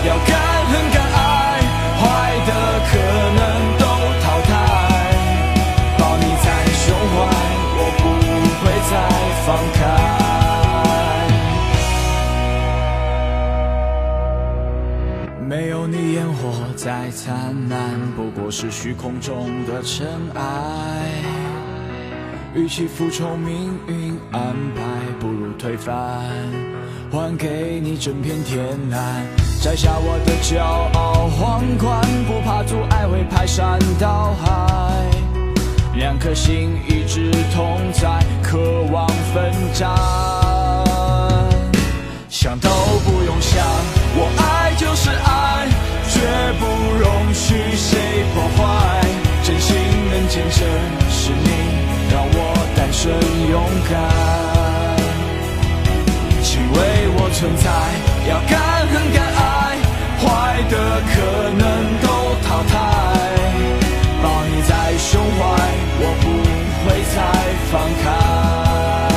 要敢恨敢爱，坏的可能都淘汰。抱你在胸怀，我不会再放开。没有你烟火再灿烂，不过是虚空中的尘埃。与其服从命运安排，不如推翻，还给你整片天蓝。摘下我的骄傲皇冠，不怕阻碍会排山倒海。两颗心一直同在，渴望奋战。想都不用想，我爱就是爱，绝不容许谁破坏。真心能见证是你让我单身勇敢。请为我存在，要敢恨敢爱，坏的可能都淘汰。抱你在胸怀，我不会再放开。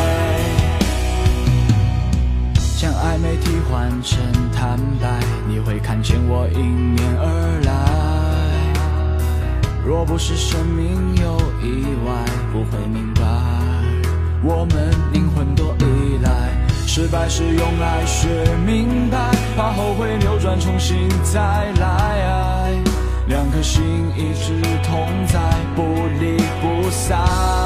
将暧昧替换成坦白，你会看见我迎面而来。若不是生命有意外，不会明白我们灵魂多依赖。失败是用来学明白，怕后悔扭转重新再来。两颗心一直同在，不离不散。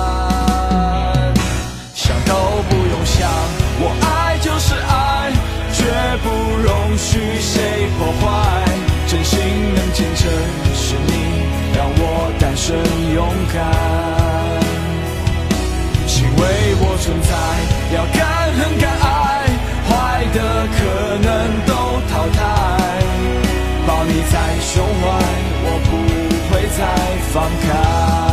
想都不用想，我爱就是爱，绝不容许谁破坏。真心能见证是你让我单身勇敢。请为我存在，要敢恨敢爱，坏的可能都淘汰。抱你在胸怀，我不会再放开。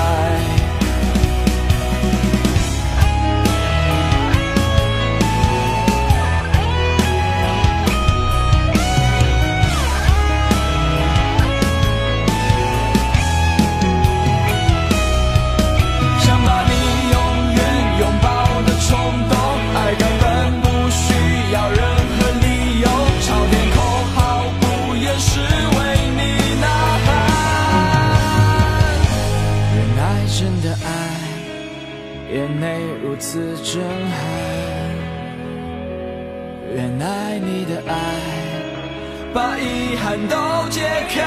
眼内如此震撼，原来你的爱把遗憾都解开。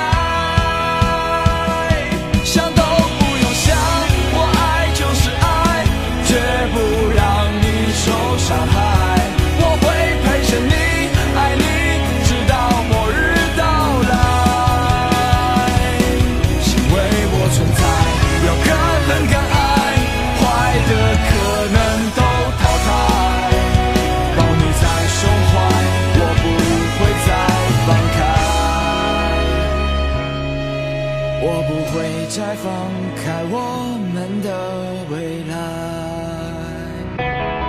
想都不用想，我爱就是爱，绝不让你受伤害。我会陪着你，爱你，直到末日到来。请为我存在，要敢恨敢爱，坏的可能都淘汰。抱你在胸怀，我不会再放开。我不会再放开我们的未来。